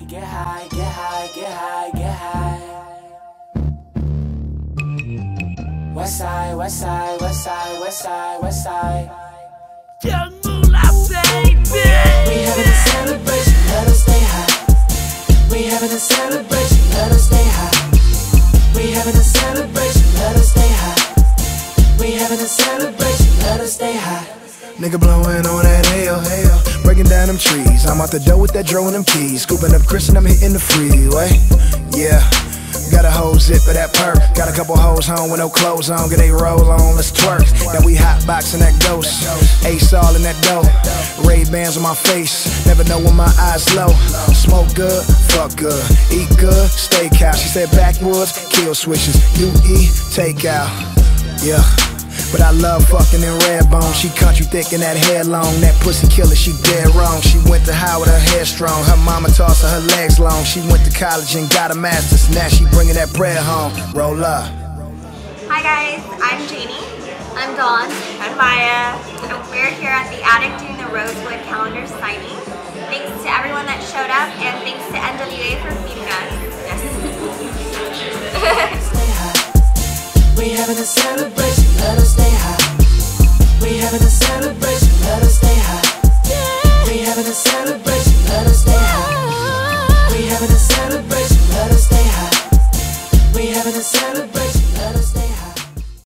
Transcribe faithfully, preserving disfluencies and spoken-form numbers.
get high, get high, get high, get high. West side, west side, west side, west side, west side. Young Moolah, baby. We having a celebration, let us stay high. We having a celebration, let us stay high. We having a celebration, let us stay high. We having a celebration, let us stay high. Nigga blowing on that hell, hell. Breaking down them trees. I'm out the door with that dro and them keys. Scooping up Chris and I'm hitting the freeway. Yeah. Got a whole zip of that perk. Got a couple hoes home with no clothes on. Get they roll on, let's twerk. Now we hotboxing that ghost. Ace all in that dough. Ray-Bans on my face. Never know when my eyes low. Smoke good, fuck good. Eat good, steakhouse. She said backwoods, kill switches. You eat, take out. Yeah. But I love fucking in red bone. She country thick and that hair long. That pussy killer, she dead wrong. She went to high with her hair strong. Her mama tossed her, her legs long. She went to college and got a master's. Now she bringing that bread home. Roll up. Hi guys, I'm Janie. I'm Dawn. I'm Maya. And we're here at the attic doing the Rosewood calendar signing. Thanks to everyone that showed up, and thanks to N W A for feeding us. Yes. We having a celebration, let us stay high. We having a celebration, let us stay high. We having a celebration.